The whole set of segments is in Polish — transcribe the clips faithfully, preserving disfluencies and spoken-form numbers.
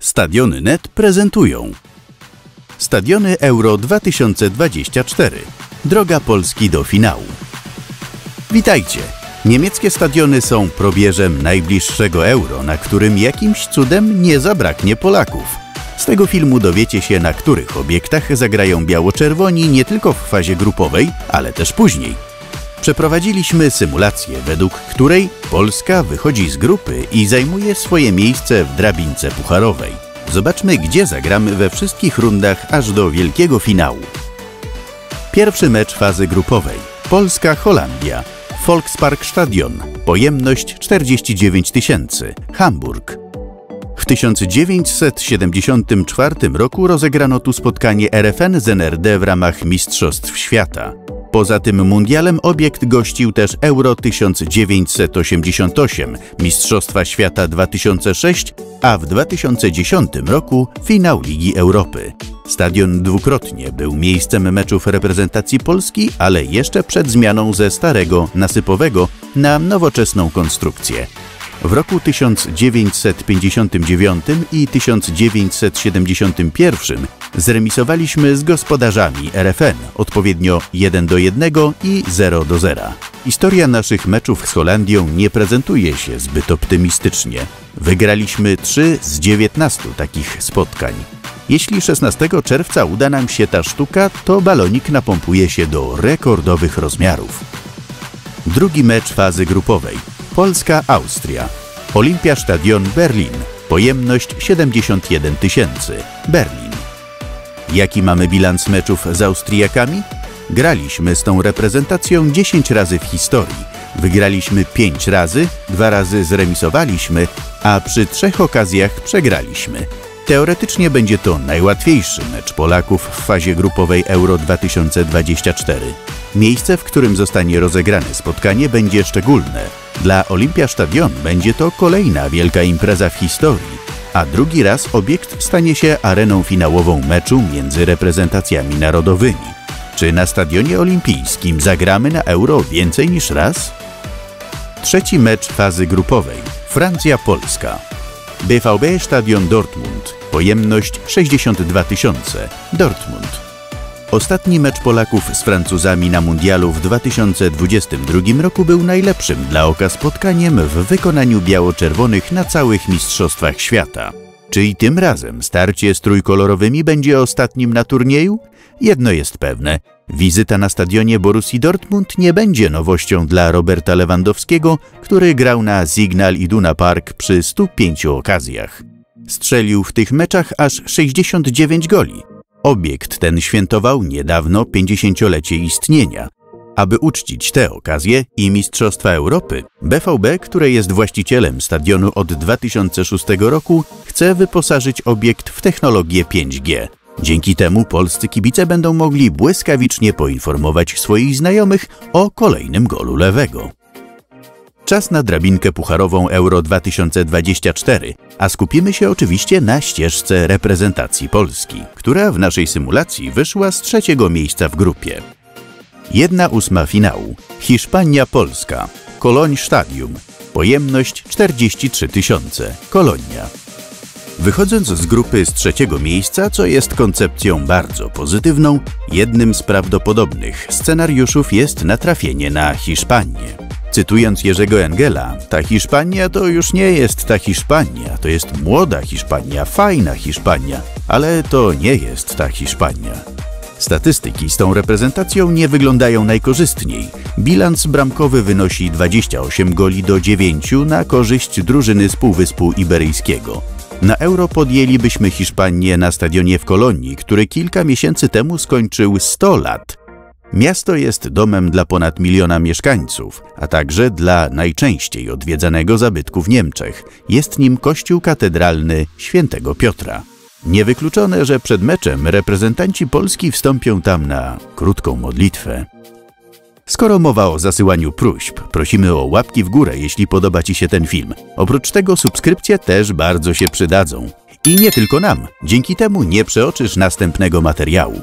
Stadiony kropka net prezentują Stadiony Euro dwa tysiące dwadzieścia cztery. Droga Polski do finału. Witajcie! Niemieckie stadiony są probierzem najbliższego Euro, na którym jakimś cudem nie zabraknie Polaków. Z tego filmu dowiecie się, na których obiektach zagrają biało-czerwoni nie tylko w fazie grupowej, ale też później. Przeprowadziliśmy symulację, według której Polska wychodzi z grupy i zajmuje swoje miejsce w drabince pucharowej. Zobaczmy, gdzie zagramy we wszystkich rundach aż do wielkiego finału. Pierwszy mecz fazy grupowej. Polska-Holandia. Volksparkstadion. Pojemność czterdzieści dziewięć tysięcy. Hamburg. W tysiąc dziewięćset siedemdziesiątym czwartym roku rozegrano tu spotkanie R F N z N R D w ramach Mistrzostw Świata. Poza tym mundialem obiekt gościł też Euro tysiąc dziewięćset osiemdziesiąt osiem, Mistrzostwa Świata dwa tysiące sześć, a w dwa tysiące dziesiątym roku finał Ligi Europy. Stadion dwukrotnie był miejscem meczów reprezentacji Polski, ale jeszcze przed zmianą ze starego, nasypowego na nowoczesną konstrukcję. W roku tysiąc dziewięćset pięćdziesiątym dziewiątym i tysiąc dziewięćset siedemdziesiątym pierwszym zremisowaliśmy z gospodarzami R F N, odpowiednio jeden do jednego i zero do zera. Historia naszych meczów z Holandią nie prezentuje się zbyt optymistycznie. Wygraliśmy trzy z dziewiętnastu takich spotkań. Jeśli szesnastego czerwca uda nam się ta sztuka, to balonik napompuje się do rekordowych rozmiarów. Drugi mecz fazy grupowej. Polska-Austria. Olympiastadion Berlin. Pojemność siedemdziesiąt jeden tysięcy. Berlin. Jaki mamy bilans meczów z Austriakami? Graliśmy z tą reprezentacją dziesięć razy w historii. Wygraliśmy pięć razy, dwa razy zremisowaliśmy, a przy trzech okazjach przegraliśmy. Teoretycznie będzie to najłatwiejszy mecz Polaków w fazie grupowej Euro dwa tysiące dwadzieścia cztery. Miejsce, w którym zostanie rozegrane spotkanie, będzie szczególne. Dla Olympiastadion będzie to kolejna wielka impreza w historii, a drugi raz obiekt stanie się areną finałową meczu między reprezentacjami narodowymi. Czy na Stadionie Olimpijskim zagramy na Euro więcej niż raz? Trzeci mecz fazy grupowej. Francja-Polska. B V B Stadion Dortmund. Pojemność sześćdziesiąt dwa tysiące. Dortmund. Ostatni mecz Polaków z Francuzami na mundialu w dwa tysiące dwudziestym drugim roku był najlepszym dla oka spotkaniem w wykonaniu biało-czerwonych na całych Mistrzostwach Świata. Czy i tym razem starcie z trójkolorowymi będzie ostatnim na turnieju? Jedno jest pewne. Wizyta na stadionie Borussii Dortmund nie będzie nowością dla Roberta Lewandowskiego, który grał na Signal Iduna Park przy stu pięciu okazjach. Strzelił w tych meczach aż sześćdziesiąt dziewięć goli. Obiekt ten świętował niedawno pięćdziesięciolecie istnienia. Aby uczcić tę okazję i Mistrzostwa Europy, B V B, które jest właścicielem stadionu od dwa tysiące szóstego roku, chce wyposażyć obiekt w technologię pięć G. Dzięki temu polscy kibice będą mogli błyskawicznie poinformować swoich znajomych o kolejnym golu lewego. Czas na drabinkę pucharową Euro dwa tysiące dwadzieścia cztery, a skupimy się oczywiście na ścieżce reprezentacji Polski, która w naszej symulacji wyszła z trzeciego miejsca w grupie. Jedna ósma finału. Hiszpania-Polska. Cologne Stadium. Pojemność czterdzieści trzy tysiące. Kolonia. Wychodząc z grupy z trzeciego miejsca, co jest koncepcją bardzo pozytywną, jednym z prawdopodobnych scenariuszów jest natrafienie na Hiszpanię. Cytując Jerzego Engela, ta Hiszpania to już nie jest ta Hiszpania, to jest młoda Hiszpania, fajna Hiszpania, ale to nie jest ta Hiszpania. Statystyki z tą reprezentacją nie wyglądają najkorzystniej. Bilans bramkowy wynosi dwadzieścia osiem goli do dziewięciu na korzyść drużyny z Półwyspu Iberyjskiego. Na Euro podjęlibyśmy Hiszpanię na stadionie w Kolonii, który kilka miesięcy temu skończył sto lat. Miasto jest domem dla ponad miliona mieszkańców, a także dla najczęściej odwiedzanego zabytku w Niemczech. Jest nim kościół katedralny Świętego Piotra. Niewykluczone, że przed meczem reprezentanci Polski wstąpią tam na krótką modlitwę. Skoro mowa o zasyłaniu próśb, prosimy o łapki w górę, jeśli podoba Ci się ten film. Oprócz tego subskrypcje też bardzo się przydadzą. I nie tylko nam. Dzięki temu nie przeoczysz następnego materiału.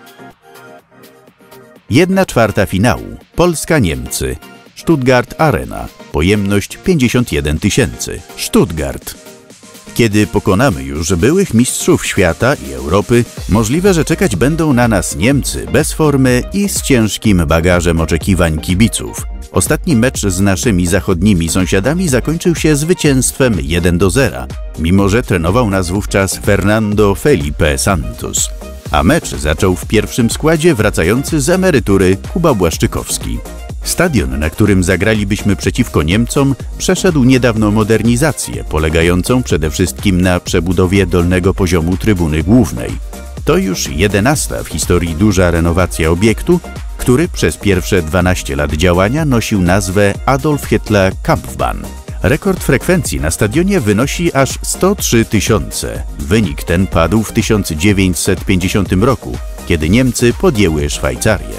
Jedna czwarta finału. Polska-Niemcy. Stuttgart Arena. Pojemność pięćdziesiąt jeden tysięcy. Stuttgart. Kiedy pokonamy już byłych mistrzów świata i Europy, możliwe, że czekać będą na nas Niemcy bez formy i z ciężkim bagażem oczekiwań kibiców. Ostatni mecz z naszymi zachodnimi sąsiadami zakończył się zwycięstwem jeden do zera, mimo że trenował nas wówczas Fernando Felipe Santos. A mecz zaczął w pierwszym składzie wracający z emerytury Kuba Błaszczykowski. Stadion, na którym zagralibyśmy przeciwko Niemcom, przeszedł niedawno modernizację, polegającą przede wszystkim na przebudowie dolnego poziomu trybuny głównej. To już jedenasta w historii duża renowacja obiektu, który przez pierwsze dwanaście lat działania nosił nazwę Adolf Hitler Kampfbahn. Rekord frekwencji na stadionie wynosi aż sto trzy tysiące. Wynik ten padł w tysiąc dziewięćset pięćdziesiątym roku, kiedy Niemcy podjęły Szwajcarię.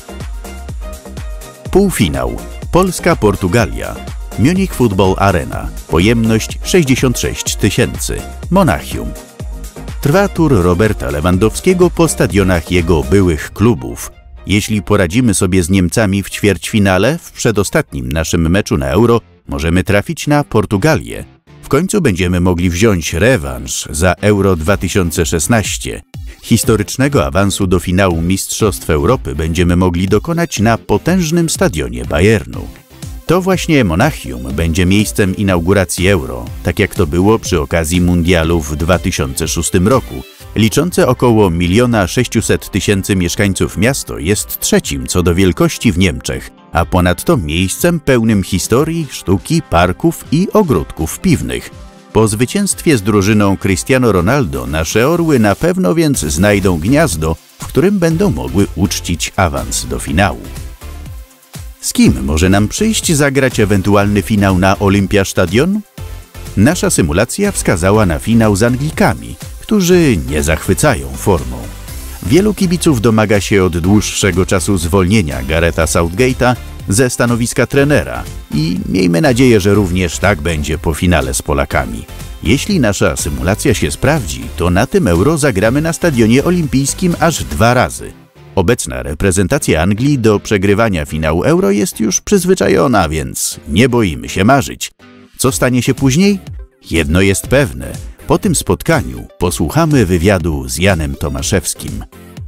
Półfinał. Polska-Portugalia. Munich Football Arena. Pojemność sześćdziesiąt sześć tysięcy. Monachium. Trwa tur Roberta Lewandowskiego po stadionach jego byłych klubów. Jeśli poradzimy sobie z Niemcami w ćwierćfinale, w przedostatnim naszym meczu na Euro, możemy trafić na Portugalię. W końcu będziemy mogli wziąć rewanż za Euro dwa tysiące szesnaście. Historycznego awansu do finału Mistrzostw Europy będziemy mogli dokonać na potężnym stadionie Bayernu. To właśnie Monachium będzie miejscem inauguracji Euro, tak jak to było przy okazji Mundialu w dwa tysiące szóstym roku. Liczące około miliona sześciuset tysięcy mieszkańców miasto jest trzecim co do wielkości w Niemczech, a ponadto miejscem pełnym historii, sztuki, parków i ogródków piwnych. Po zwycięstwie z drużyną Cristiano Ronaldo nasze orły na pewno więc znajdą gniazdo, w którym będą mogły uczcić awans do finału. Z kim może nam przyjść zagrać ewentualny finał na Olympiastadion? Nasza symulacja wskazała na finał z Anglikami, którzy nie zachwycają formą. Wielu kibiców domaga się od dłuższego czasu zwolnienia Garetha Southgate'a ze stanowiska trenera i miejmy nadzieję, że również tak będzie po finale z Polakami. Jeśli nasza symulacja się sprawdzi, to na tym Euro zagramy na stadionie olimpijskim aż dwa razy. Obecna reprezentacja Anglii do przegrywania finału Euro jest już przyzwyczajona, więc nie boimy się marzyć. Co stanie się później? Jedno jest pewne. Po tym spotkaniu posłuchamy wywiadu z Janem Tomaszewskim.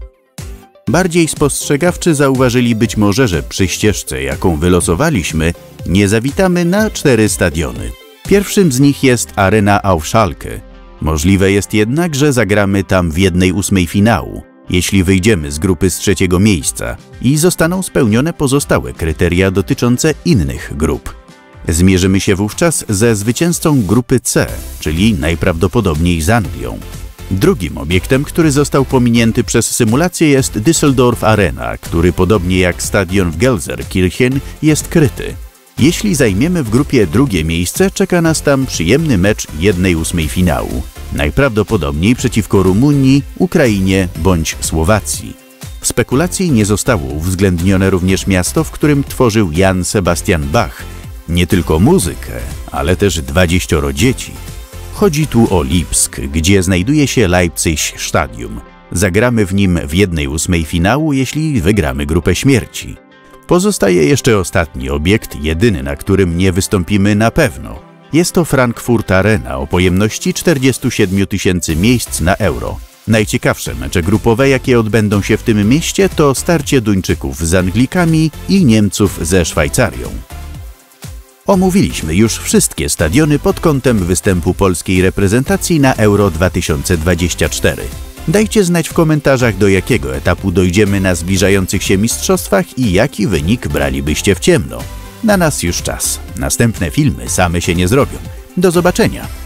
Bardziej spostrzegawczy zauważyli być może, że przy ścieżce, jaką wylosowaliśmy, nie zawitamy na cztery stadiony. Pierwszym z nich jest Arena auf Schalke. Możliwe jest jednak, że zagramy tam w jednej ósmej finału, jeśli wyjdziemy z grupy z trzeciego miejsca i zostaną spełnione pozostałe kryteria dotyczące innych grup. Zmierzymy się wówczas ze zwycięzcą grupy C, czyli najprawdopodobniej z Anglią. Drugim obiektem, który został pominięty przez symulację, jest Düsseldorf Arena, który podobnie jak stadion w Gelsenkirchen jest kryty. Jeśli zajmiemy w grupie drugie miejsce, czeka nas tam przyjemny mecz jednej ósmej finału. Najprawdopodobniej przeciwko Rumunii, Ukrainie bądź Słowacji. W spekulacji nie zostało uwzględnione również miasto, w którym tworzył Jan Sebastian Bach. Nie tylko muzykę, ale też dwadzieścioro dzieci. Chodzi tu o Lipsk, gdzie znajduje się Leipzig Stadium. Zagramy w nim w jednej ósmej finału, jeśli wygramy grupę śmierci. Pozostaje jeszcze ostatni obiekt, jedyny na którym nie wystąpimy na pewno. Jest to Frankfurt Arena o pojemności czterdziestu siedmiu tysięcy miejsc na Euro. Najciekawsze mecze grupowe, jakie odbędą się w tym mieście, to starcie Duńczyków z Anglikami i Niemców ze Szwajcarią. Omówiliśmy już wszystkie stadiony pod kątem występu polskiej reprezentacji na Euro dwa tysiące dwadzieścia cztery. Dajcie znać w komentarzach, do jakiego etapu dojdziemy na zbliżających się mistrzostwach i jaki wynik bralibyście w ciemno. Na nas już czas. Następne filmy same się nie zrobią. Do zobaczenia!